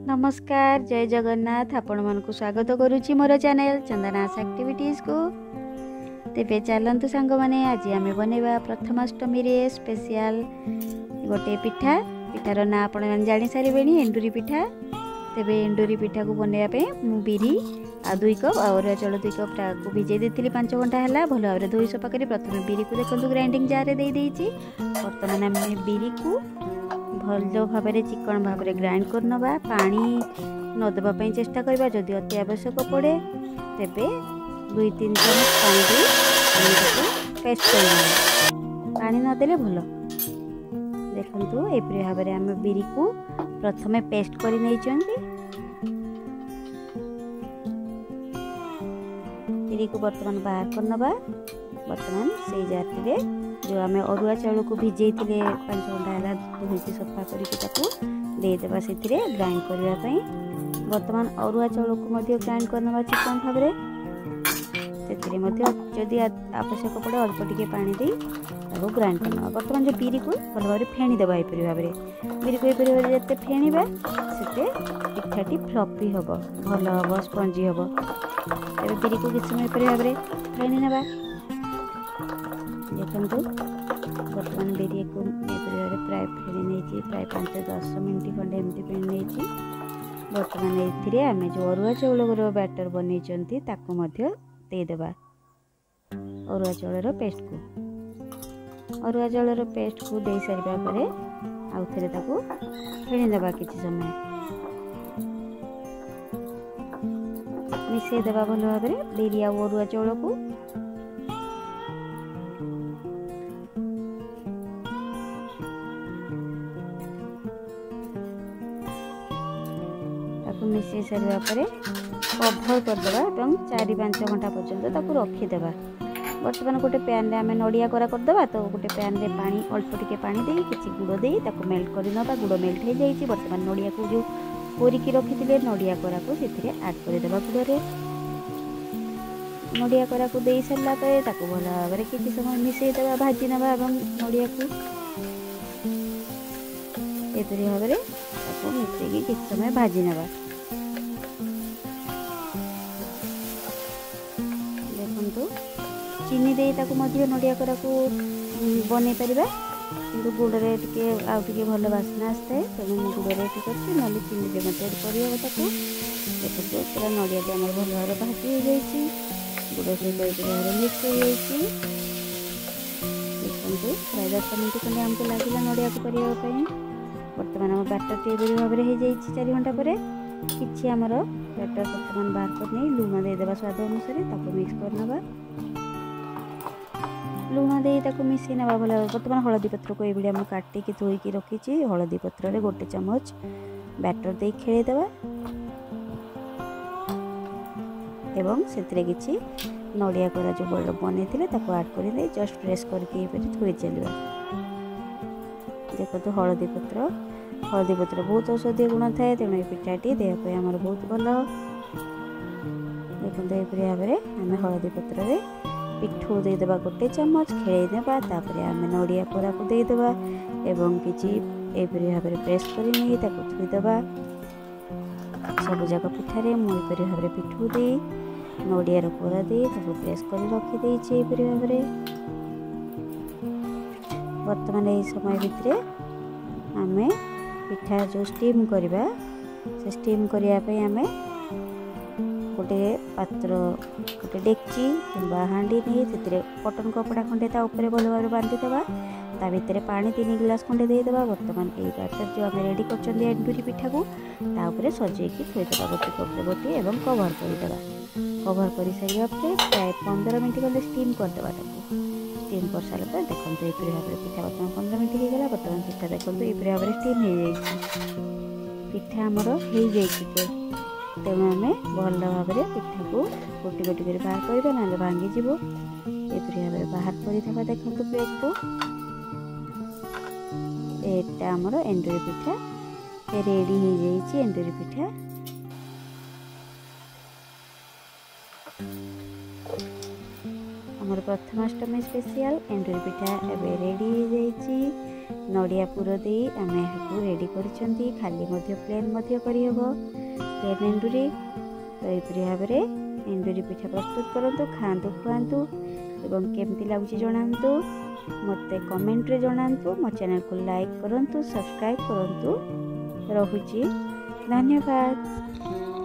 नमस्कार जय जगन्नाथ आपण मानकु स्वागत करुच्ची मोर चैनल चंदनास एक्टिविटीज को। तेबे चलतु सांग माने आज आम बनवा प्रथमाष्टमी रे स्पेशल गोटे पिठा। पिठार ना आपण जानी सारे एंडुरी पिठा। तेबे एंडुरी पिठा को बनवाई मु बिरी आ 2 कप और चाउल 2 कप को भिजे देती 5 घंटा है भल भाव धोई सफा कर प्रथम बिरी को देखो ग्राइंडिंग जार दे देइछि। बर्तमान आम बिरी को भल भाव में चिकन भाव में ग्राइंड कर नवा। पानी नदेवाई चेष्टा करवा जदि अति आवश्यक पड़े तेबे 2-3 चम्मच पानी दे पेस्ट कर पानी नदेले भल। देखंतु एपरि भाव में आम बिरी को प्रथमे पेस्ट कर बिरी को बर्तमान बाहर कर नवा। बर्तमान से जाती जो आम अरुआ चाउल को भिजे 5 घंटा है धोई सफा करदेवा से ग्राइंड करने। बर्तमान अरुआ चाउल को ग्राइंड करना चिकन भाव में जदि आवश्यक पड़े अल्प टिके पानी दे ग्राइंड करना। बर्तमान जो बिरी को भल भाव फेणी देवा यपरि भाव में बिरी को यपरि भाव जिते फेणीबा से पिठाटी फ्लफी हम भल हम स्पंजी हम। तेरे बिरी को किसी समय यपरि भाव में फेणी नेबा। देखंतु बर्तमान बिरी को प्राय फेणी नहीं प्राय 5-10 मिनट खंडे एमती फेणी नहीं। बर्तमान ये आम जो अरुआ चाउल बैटर बन देदेबा। अरुआ चाउल पेस्ट को अरुआ चाउल पेस्ट को दे सारा पर आउ थे फेणी देवा किसी समय मिसई देवा भल भाव में बिरी आ अरुआ चाउल को। मिसई सारा पर कभर करदेवा और 4-5 घंटा पर्यंत रखीदेवा। बर्तमान गोटे पैन आम नड़िया करा करदेवा। तो गोटे पैन रे पानी अल्प टिके पानी दे किसी गुड़ दे मेल्ट करना। गुड़ मेल्ट हो जाए बर्तमान नड़िया को जो कोरिकी रखी नड़िया करा को ऐड करदेवा। गुड़ नड़िया करा को दे सारा भल भाव में किसी समय मिसई देवा भाजी नवा नड़िया को एपरि भाव में मिसई किसी समय भाजी नवा। चीनी दे नड़िया करा को बन पार कि गुड़े टे आउ टे भल बास्ना आसता है। तेणु गुड़े करती ना चीनी दे देखो पूरा नड़िया आम भल भाव भाजी हो जाए गुड़ सहित मिक्स हो जाए। देखो प्राय 10 मिनट खंडे आमको लगे नड़िया को करने। बर्तमान आम बैटर टे भाव में हो जाए 4 घंटा पर कि आमर बैटर बर्तमान बाहर करनी लुण देदेवा स्वाद अनुसार मिक्स करना। लुण दे मिसई ना भल। बर्तमान हलदी पत्र को ये काटिकी धोईकी रखी हलदी पत्र रे 1 चम्मच बैटर दे खेलेदेवा एवं से किसी नड़िया कोरा जो बन आड कर जस्ट प्रेस करके धोई चलवा। देखो हलदी पत्र बहुत औषधीय गुण थाए तेणु ये पिठाटी देहपाई आमर बहुत भल। देखो ये भाव में आम हलदी पत्र पिठू देदेवा 1 चम्मच खेलेदेवा। आम नड़िया कोरा को देदेवा एवं किसी एपरि भाव में प्रेस कर थोईदेवा। सब जाक पिठारे मुझे भाव में पिठू दे नड़ियार कोरा दे प्रेस कर रखीदे एपरि भाव में। बर्तमान यही समय भितर आम पिठा जो स्टीम करवा से स्टीम करने आम गोटे पात्र गोटे डेक्ची कि हांडी नहीं से कटन कपड़ा खंडे भल भाव में बांधिदेवा। ता भितर पानी 3 गिलास खंडे देदेवा। बर्तमान ये बैटर जो आम रेडी कर एंडुरी पिठा को सजेकी थोईदेवा गोटे कपड़े गोटे एवं कवर करदेवा। कवर कर सारा प्राय 15 मिनट खंडे स्टीम करदेवा। स्टीम कर सारा देखो ये भाव में पिठा बर्तमान 15 मिनट हो गला। बर्तमान पिठा देखो ये भाव में स्टीम हो जाए पिठा आमर हो जाए। तेणु आम भल भाव में पिठा को गोटी गोटी कर बाहर करवा ना भांगीज एपरि भाव में बाहर करदेवा। देखो प्लेट को एटा आमर एंडुरी पिठा रेडी हो जाए। एंडुरी पिठा आमर प्रथमाष्टमी स्पेशल एंडुरी पिठा एबे रेडी हो जाए। नड़िया पुर दे आम रेडी करछंती। खाली प्लेन करहब प्लेन एंडुरी। तो यपरी भाव में एंडुरी पिठा प्रस्तुत करूँ। खातु खुआतु एवं केमती लगुच जनातु मत कमेंट रे जनातु। मो चैनल को लाइक करूँ, सब्सक्राइब करूँ। रहुची, धन्यवाद।